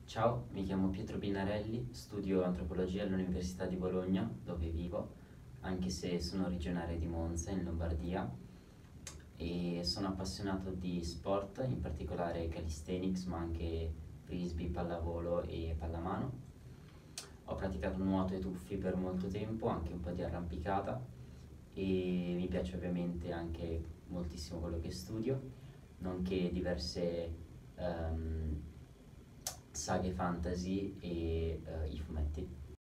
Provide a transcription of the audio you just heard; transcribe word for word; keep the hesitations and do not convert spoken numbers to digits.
Ciao, mi chiamo Pietro Binarelli, studio antropologia all'Università di Bologna, dove vivo, anche se sono originario di Monza, in Lombardia, e sono appassionato di sport, in particolare calisthenics, ma anche frisbee, pallavolo e pallamano. Ho praticato nuoto e tuffi per molto tempo, anche un po' di arrampicata, e mi piace ovviamente anche moltissimo quello che studio, nonché diverse ehm, saghe fantasy e eh, i fumetti.